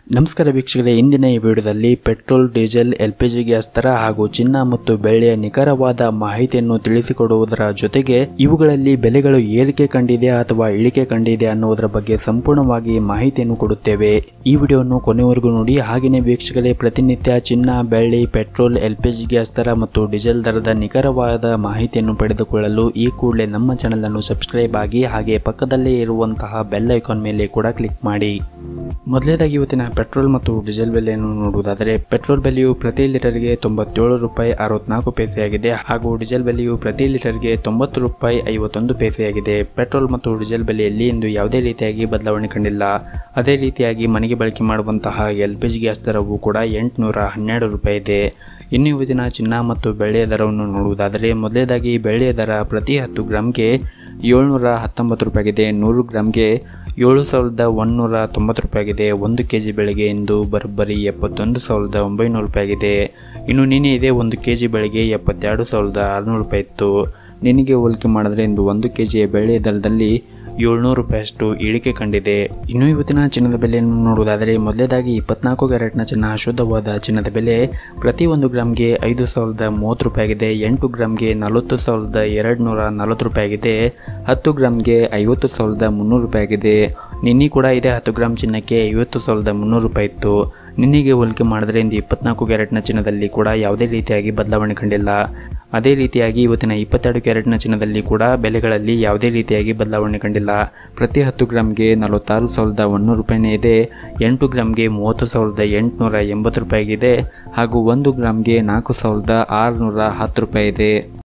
ನಮಸ್ಕಾರ ವೀಕ್ಷಕರೇ, ಇಂದಿನ ಈ ವಿಡಿಯೋದಲ್ಲಿ ಪೆಟ್ರೋಲ್, ಡೀಸೆಲ್, ಎಲ್ಪಿಜಿ ಗ್ಯಾಸ್ ದರ ಹಾಗೂ ಚಿನ್ನ ಮತ್ತು ಬೆಳ್ಳಿಯ ನಿಖರವಾದ ಮಾಹಿತಿಯನ್ನು ತಿಳಿಸಿಕೊಡುವುದರ ಜೊತೆಗೆ ಇವುಗಳಲ್ಲಿ ಬೆಲೆಗಳು ಏರಿಕೆ ಕಂಡಿದೆ ಅಥವಾ ಇಳಿಕೆ ಕಂಡಿದೆ ಅನ್ನುವುದರ ಬಗ್ಗೆ ಸಂಪೂರ್ಣವಾಗಿ ಮಾಹಿತಿಯನ್ನು ಕೊಡುತ್ತೇವೆ. ಈ ವಿಡಿಯೋವನ್ನು ಕೊನೆವರೆಗೂ ನೋಡಿ. ಹಾಗೆಯೇ ವೀಕ್ಷಕರೇ, ಪ್ರತಿನಿತ್ಯ ಚಿನ್ನ, ಬೆಳ್ಳಿ, ಪೆಟ್ರೋಲ್, ಎಲ್ಪಿಜಿ ಗ್ಯಾಸ್ ದರ ಮತ್ತು ಡೀಸೆಲ್ ದರದ ನಿಖರವಾದ ಮಾಹಿತಿಯನ್ನು ಪಡೆದುಕೊಳ್ಳಲು ಈ ಕೂಡಲೇ ನಮ್ಮ ಚಾನೆಲ್ ಅನ್ನು ಸಬ್ಸ್ಕ್ರೈಬ್ ಆಗಿ ಹಾಗೆ ಪಕ್ಕದಲ್ಲೇ ಇರುವಂತಹ ಬೆಲ್ ಐಕಾನ್ ಮೇಲೆ ಕೂಡ ಕ್ಲಿಕ್ ಮಾಡಿ. ಮೊದಲನೇದಾಗಿ ಇವತ್ತಿನ ಪೆಟ್ರೋಲ್ ಮತ್ತು ಡೀಸೆಲ್ ಬೆಲೆಯನ್ನು ನೋಡುವುದಾದರೆ, ಪೆಟ್ರೋಲ್ ಬೆಲೆಯು ಪ್ರತಿ ಲೀಟರ್ಗೆ 97 ರೂಪಾಯಿ 64 ಪೈಸೆಯಾಗಿದೆ ಹಾಗೂ ಡೀಸೆಲ್ ಬೆಲೆಯು ಪ್ರತಿ ಲೀಟರ್ಗೆ 90 ರೂಪಾಯಿ 51 ಪೈಸೆಯಾಗಿದೆ. ಪೆಟ್ರೋಲ್ ಮತ್ತು ಡೀಸೆಲ್ ಬೆಲೆಯಲ್ಲಿ ಇಂದು ಯಾವುದೇ ರೀತಿಯಾಗಿ ಬದಲಾವಣೆ ಕಂಡಿಲ್ಲ. ಅದೇ ರೀತಿಯಾಗಿ ಮನೆಗೆ ಬಳಕೆ ಮಾಡುವಂತಹ ಎಲ್ಪಿಜಿ ಗ್ಯಾಸ್ ದರವು ಕೂಡ 812 ರೂಪಾಯಿ ಇದೆ. ಇನ್ನು ಇವತ್ತಿನ ಚಿನ್ನ ಮತ್ತು ಬೆಳ್ಳಿಯ ದರವನ್ನು ನೋಡುವುದಾದರೆ, ಮೊದಲನೇದಾಗಿ ಬೆಳ್ಳಿಯ ದರ ಪ್ರತಿ 10 ಗ್ರಾಮ್ಗೆ 719 ರೂಪಾಯಿಗಿದೆ. 100 ಗ್ರಾಮ್ಗೆ 7190 ರೂಪಾಯಿಗಿದೆ. 1 ಕೆಜಿ ಬೆಳೆಗೆ ಇಂದು ಬರೋಬ್ಬರಿ 71,900 ರೂಪಾಯಿಗಿದೆ. ಇನ್ನು ನಿನ್ನೆ ಇದೆ 1 ಕೆಜಿ ಬೆಳೆಗೆ 72,600 ರೂಪಾಯಿ ಇತ್ತು. ನಿನಗೆ ಹೋಲಿಕೆ ಮಾಡಿದ್ರೆ ಇಂದು 1 ಕೆಜಿಯ ಬೆಳ್ಳಿಯ ದರದಲ್ಲಿ 700 ರೂಪಾಯಿಯಷ್ಟು ಇಳಿಕೆ ಕಂಡಿದೆ. ಇನ್ನು ಇವತ್ತಿನ ಚಿನ್ನದ ಬೆಲೆಯನ್ನು ನೋಡುವುದಾದರೆ, ಮೊದಲೇದಾಗಿ 24 ಕ್ಯಾರೆಟ್ನ ಚಿನ್ನ ಶುದ್ಧವಾದ ಚಿನ್ನದ ಬೆಲೆ ಪ್ರತಿ 1 ಗ್ರಾಮ್ಗೆ 5,030 ರೂಪಾಯಿಗಿದೆ. 8 ಗ್ರಾಮ್ಗೆ 40,240 ರೂಪಾಯಿಗಿದೆ. 10 ಗ್ರಾಮ್ಗೆ 50,300 ರೂಪಾಯಿಗಿದೆ. ನಿನ್ನೆ ಕೂಡ ಇದೆ 10 ಗ್ರಾಮ್ ಚಿನ್ನಕ್ಕೆ 50,300 ರೂಪಾಯಿ ಇತ್ತು. ನಿನ್ನೆಗೆ ಹೋಲಿಕೆ ಮಾಡಿದ್ರೆ ಇಂದು 24 ಕ್ಯಾರೆಟ್ನ ಚಿನ್ನದಲ್ಲಿ ಕೂಡ ಯಾವುದೇ ರೀತಿಯಾಗಿ ಬದಲಾವಣೆ ಕಂಡಿಲ್ಲ. ಅದೇ ರೀತಿಯಾಗಿ ಇವತ್ತಿನ 22 ಕ್ಯಾರೆಟ್ನ ಚಿನ್ನದಲ್ಲಿ ಕೂಡ ಬೆಲೆಗಳಲ್ಲಿ ಯಾವುದೇ ರೀತಿಯಾಗಿ ಬದಲಾವಣೆ ಕಂಡಿಲ್ಲ. ಪ್ರತಿ 10 ಗ್ರಾಮ್ಗೆ 46,100 ರೂಪಾಯಿನೇ ಇದೆ. 8 ಗ್ರಾಮ್ಗೆ 30,880 ರೂಪಾಯಿಗಿದೆ ಹಾಗೂ 1 ಗ್ರಾಮ್ಗೆ 4,610 ರೂಪಾಯಿ ಇದೆ.